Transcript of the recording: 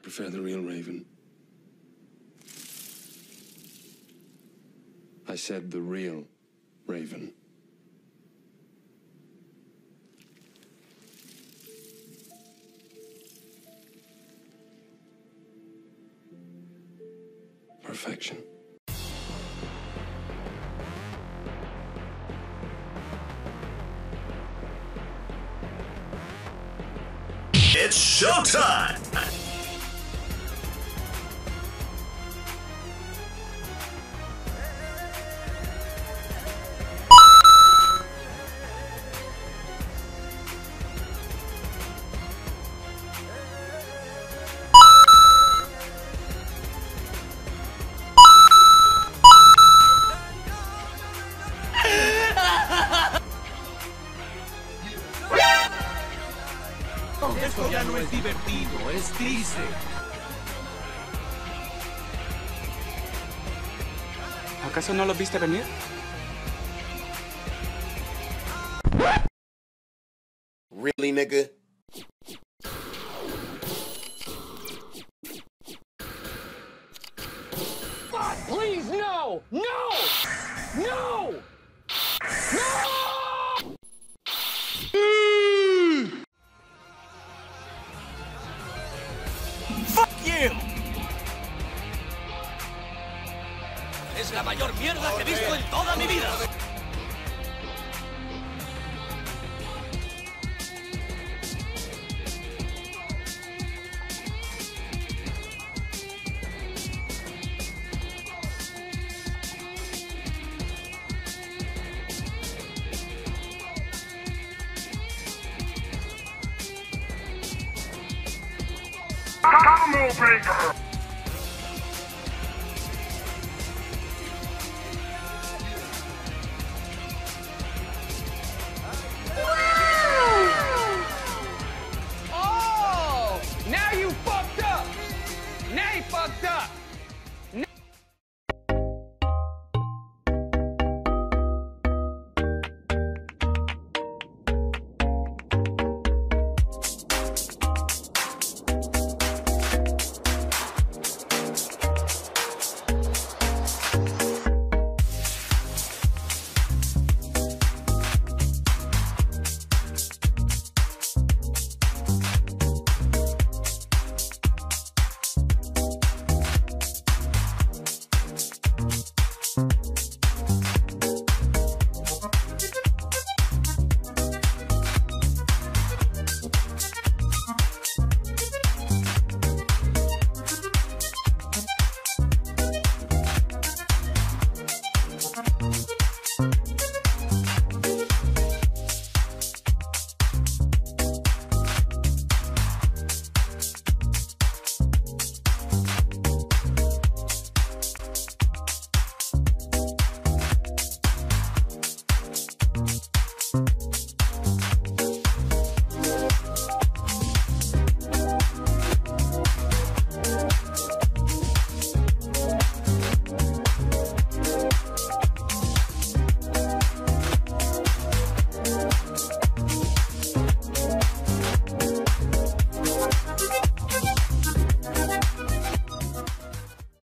prefer the real Raven. I said the real Raven. Perfection. It's showtime! Esto ya no es divertido, es triste. ¿Acaso no lo viste venir? Really, nigga? God, please, no! No! No! No! ¡Fuck you! Es la mayor mierda que he visto en toda mi vida. Come on, Breaker!